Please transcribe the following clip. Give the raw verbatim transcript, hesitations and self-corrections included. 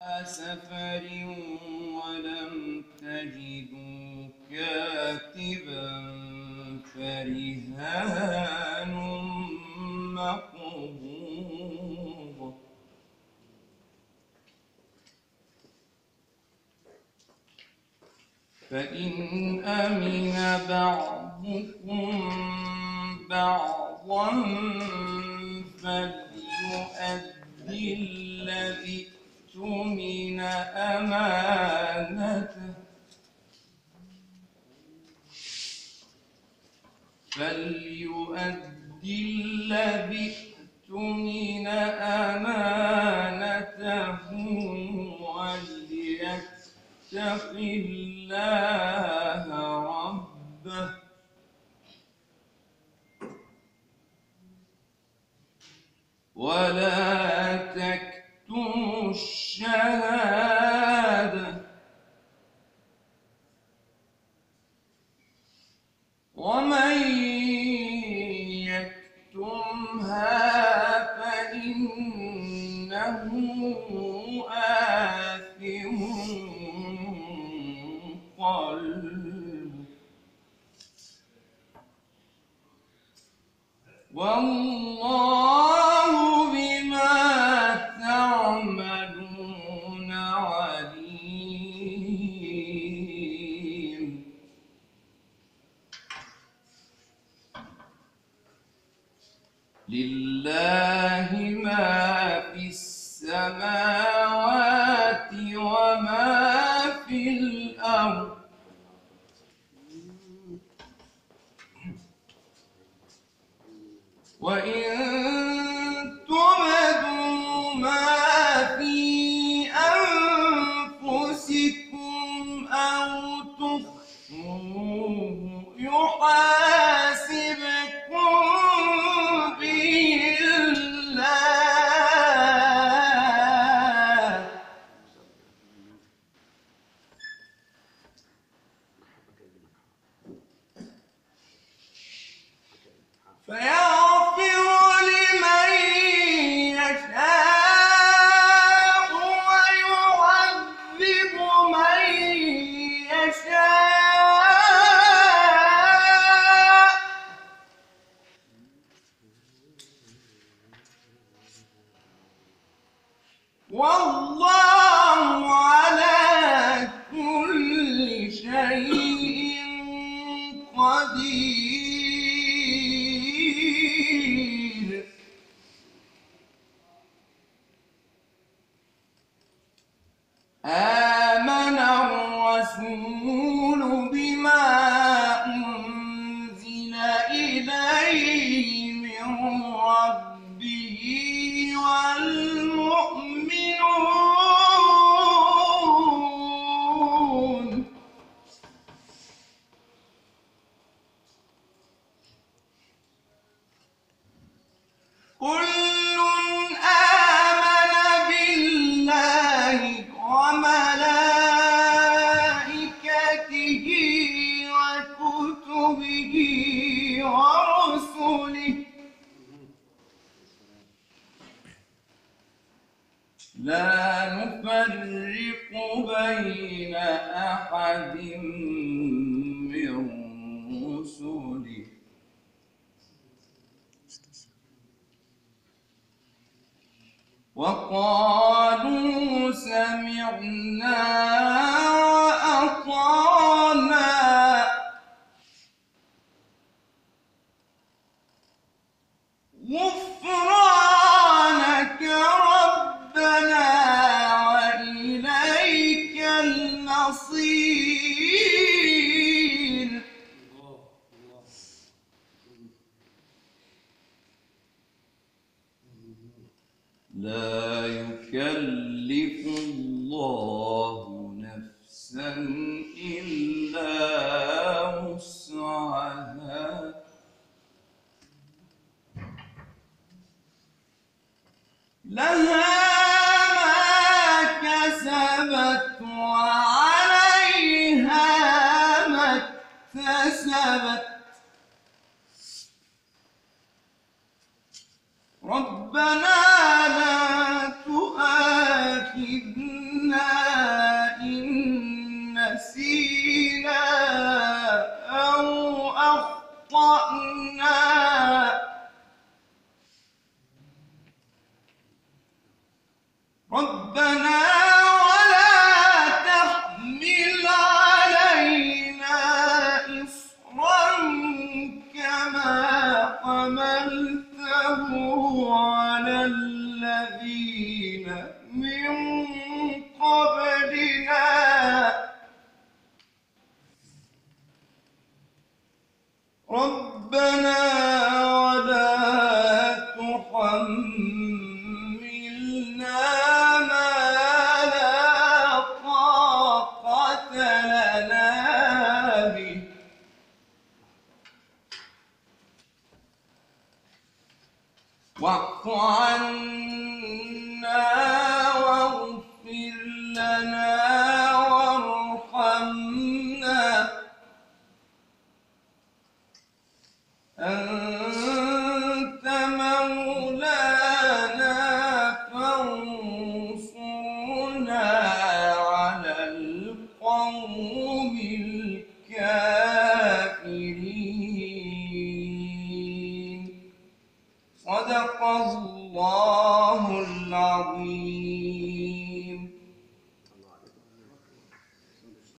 سفر ولم تجدوا كاتبا فرهان مقبوض فإن أمن بعضكم بعضا فليؤدي الذي اؤتمن أمانته فليؤدي الذي اؤتمن أمانته وليتق الله ربه ولا تكتموا الشهادة ومن يكتمها فإنه آثم قلبه والله بما تعملون عليم لله ما في السماوات وما في الأرض وإن تبدوا ما في أنفسكم أو تخفوه يحاسبكم به الله فيغفر لمن يشاء ويعذب من يشاء والله على كل شيء قدير آمن الرسول بما أنزل إليه من ربه والمؤمنون كل آمن بالله وملائكته وكتبه ورسله لا نفرق بين أحد من رسله وقالوا سمعنا وأطعنا غفرانك ربنا وإليك المصير لا يكلف الله نفسا إلا وسعها لها ما كسبت وعليها ما اكتسبت ربنا لا تؤاخذنا إن نسينا أو أخطأنا ربنا ولا تحمل علينا إصرا كما حملته على الذين من قبلنا ربنا ولا تحملنا ما لا طاقة لنا به واعف عنا واغفر لنا وارحمنا أنت مولانا فانصرنا على القوم الكافرين صدق الله العظيم.